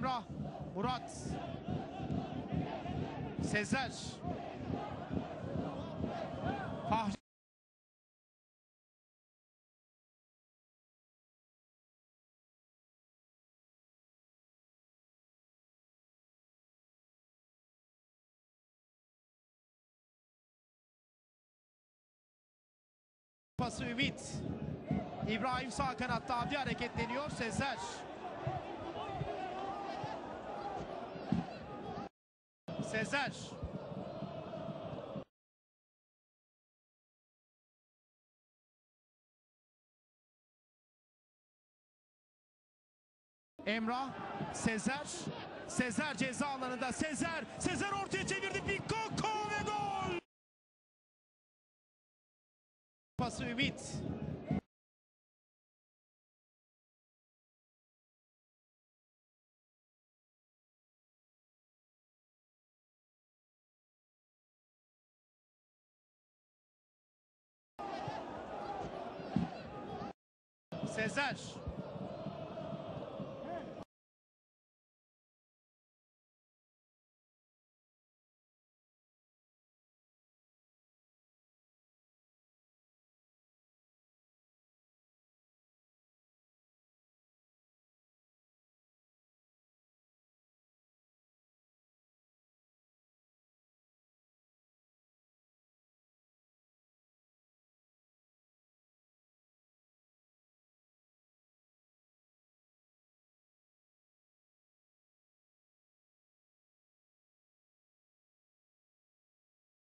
Emrah, Murat, Sezer, Fahri, pası Ümit, İbrahim sağ kanatta, Avdi hareketleniyor, Sezer, Sezer, Emrah, Sezer, Sezer ceza alanında, Sezer ortaya çevirdi, Pikoko ve gol! Pası Ümit, Sezer,